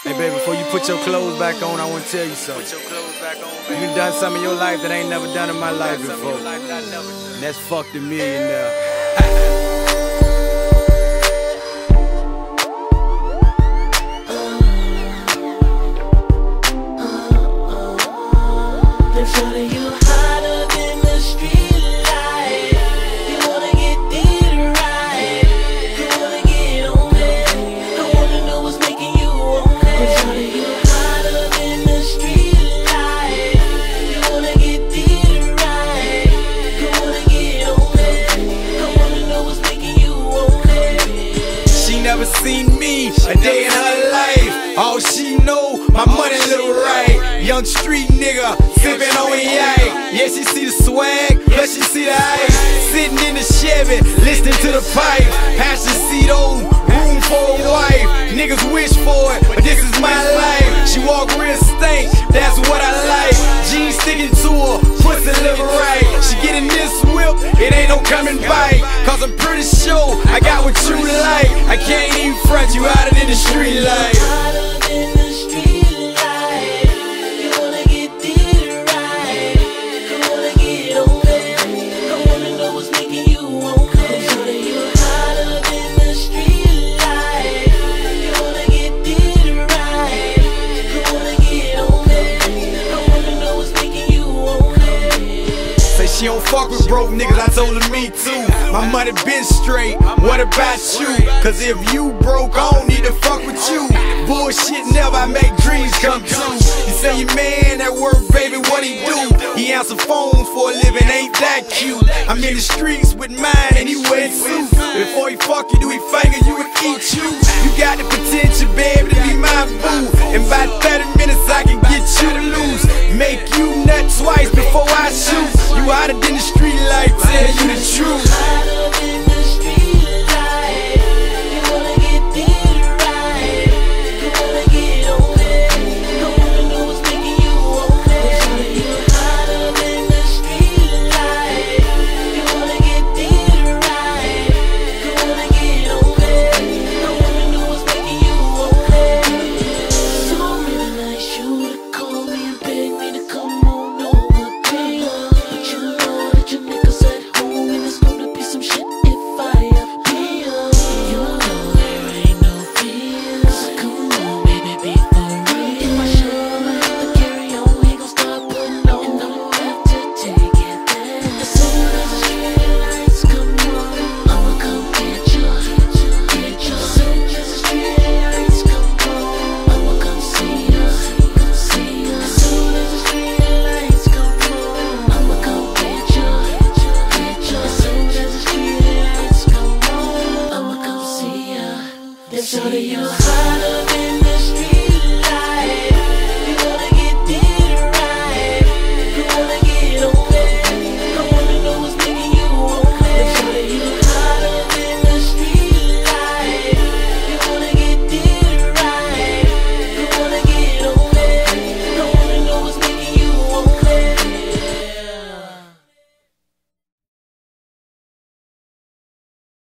Hey baby, before you put your clothes back on, I want to tell you something. You done something in your life that I ain't never done in my life before. And that's fuck the millionaire. Never seen me a day in her life. All she know, my money look right. Young street nigga, sippin' on yak. Yeah, she see the swag, but she see the ice. Sitting in the Chevy, listening to the pipe. Passion seat old, room for a wife. Niggas wish for it, but this is my life. She walk real stank, that's what I like. Jeans sticking to her, pussy look right. She getting this whip, it ain't no coming back. Cause I'm pretty sure I got what you like. I can't even front you out in the street light. She don't fuck with broke niggas, I told her me too. My money been straight, what about you? Cause if you broke, I don't need to fuck with you. Bullshit never, I make dreams come true. You say your man at work, baby, what he do? He answer phones for a living, ain't that cute? I'm in the streets with mine and he wear suits. Before he fuck you, do he finger you and eat you? You got the potential, baby, to be my boo. In about 30 minutes I can get you loose. Make you nut twice before I shoot. You hotter than the street light, tell you the truth. Hotter than the street light. You wanna get it right. You wanna get on it. I wanna know what's making you okay. You hotter than the street light. You wanna get it right. You wanna get on it. I wanna know what's making you okay. So really nice you to call me and beg me to come on over. Shorty, you hotter